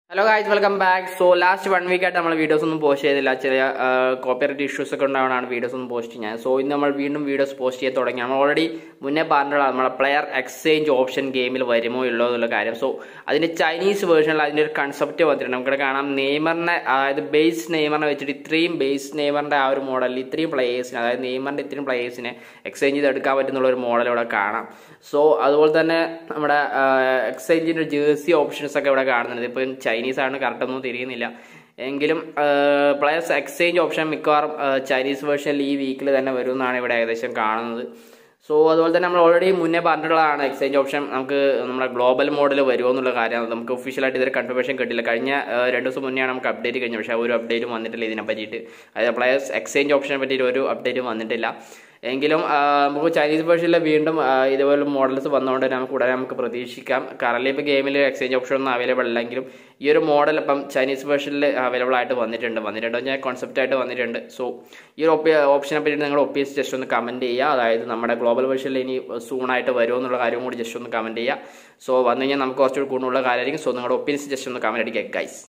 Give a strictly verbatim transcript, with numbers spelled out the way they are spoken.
Hello guys, welcome back. So last one week ആയിട്ട് നമ്മൾ videos ഒന്നും പോസ്റ്റ് ചെയ്തില്ല. ചെറിയ കോപ്പിറൈറ്റ് ഇഷ്യൂസ് ഒക്കെ ഉണ്ടാവണമാണ് വീഡിയോസ് ഒന്നും പോസ്റ്റ് ചെയ്യാൻ. സോ ഇന്ന് നമ്മൾ വീണ്ടും വീഡിയോസ് പോസ്റ്റ് ചെയ്ത് തുടങ്ങി. നമ്മൾ ഓൾറെഡി മുന്നേ പറഞ്ഞതാണ് നമ്മളെ പ്ലെയർ എക്സ്ചേഞ്ച് ഓപ്ഷൻ ഗെയിമിൽ വരുമോ ഉള്ളോ എന്നുള്ള കാര്യം. സോ അതിന്റെ ചൈനീസ് വേർഷനിൽ അതിന്റെ ഒരു കൺസെപ്റ്റ് വന്നിട്ടുണ്ട്. നമുക്കിവിടെ കാണാം നെയ്മറിനെ, അതായത് ബേസ് നെയ്മറിനെ വെച്ചിട്ട് ഇത്രയും ബേസ് നെയ്മറിന്റെ ആ ഒരു മോഡലിൽ ഇത്രയും പ്ലേയേഴ്സിനെ, അതായത് നെയ്മറിന്റെ ഇത്രയും പ്ലേയേഴ്സിനെ എക്സ്ചേഞ്ച് ചെയ്ത് എടുക്കാൻ പറ്റുന്നുള്ള ഒരു മോഡൽ ഇവിടെ കാണാം. സോ അതുപോലെ തന്നെ നമ്മുടെ എക്സ്ചേഞ്ചിന്റെ ജേഴ്സി ഓപ്ഷൻസ് ഒക്കെ ഇവിടെ കാണുന്നുണ്ട്. ഇപ്പം ചൈനീസ് ആണ്, കറക്റ്റ് ഒന്നും തിരിയുന്നില്ല. എങ്കിലും പ്ലെയേഴ്സ് എക്സ്ചേഞ്ച് ഓപ്ഷൻ മിക്കവാറും ചൈനീസ് വേർഷനിൽ ഈ വീക്കിൽ തന്നെ വരുമെന്നാണ് ഇവിടെ ഏകദേശം കാണുന്നത്. സോ അതുപോലെ തന്നെ നമ്മൾ ഓൾറെഡി മുന്നേ പറഞ്ഞിട്ടുള്ളതാണ് എക്സ്ചേഞ്ച് ഓപ്ഷൻ നമുക്ക് നമ്മുടെ ഗ്ലോബൽ മോഡിൽ വരുമോ എന്നുള്ള കാര്യം. നമുക്ക് ഒഫീഷ്യലായിട്ട് ഇതൊരു കൺഫർമേഷൻ കിട്ടില്ല. കഴിഞ്ഞ രണ്ട് ദിവസം മുന്നെയാണ് നമുക്ക് അപ്ഡേറ്റ് കഴിഞ്ഞത്, പക്ഷേ ഒരു അപ്ഡേറ്റും വന്നിട്ടില്ല ഇതിനെ പറ്റിയിട്ട്. അതായത് പ്ലെയേഴ്സ് എക്സ്ചേഞ്ച് ഓപ്ഷനെ പറ്റിയിട്ട് ഒരു അപ്ഡേറ്റും വന്നിട്ടില്ല. എങ്കിലും നമുക്ക് ചൈനീസ് വേർഷനിൽ വീണ്ടും ഇതുപോലെ മോഡൽസ് വന്നുകൊണ്ട് തന്നെ നമുക്ക് ഉടനെ നമുക്ക് പ്രതീക്ഷിക്കാം. കറന്റ് ഇപ്പോൾ ഗെയിമിൽ എക്സ്ചേഞ്ച് ഓപ്ഷൻ ഒന്നും അവൈലബിൾ അല്ലെങ്കിലും ഈ ഒരു മോഡൽ ഇപ്പം ചൈനീസ് വേർഷനിൽ അവൈലബിൾ ആയിട്ട് വന്നിട്ടുണ്ട് വന്നിട്ടുണ്ടോ ഞാൻ കോൺസെപ്റ്റ് ആയിട്ട് വന്നിട്ടുണ്ട്. സോ ഈ ഒരു ഓപ്ഷനെ പറ്റി നിങ്ങൾ ഒപ്പീനിയൻസ് ജസ്റ്റ് ഒന്ന് കമൻറ്റ് ചെയ്യുക. അതായത് നമ്മുടെ ഗ്ലോബൽ വേർഷനിൽ ഇനി സൂണായിട്ട് വരുമോ എന്നുള്ള കാര്യം കൂടി ജസ്റ്റ് ഒന്ന് കമൻറ്റ് ചെയ്യുക. സോ വന്നു കഴിഞ്ഞാൽ നമുക്ക് കുറച്ചുകൂടി കൂടുതലുള്ള കാര്യമായിരിക്കും. സോ നിങ്ങളുടെ ഒപ്പീനിയൻസ് ജസ്റ്റ് ഒന്ന് കമൻറ്റ് അടിക്കുക ഗൈസ്.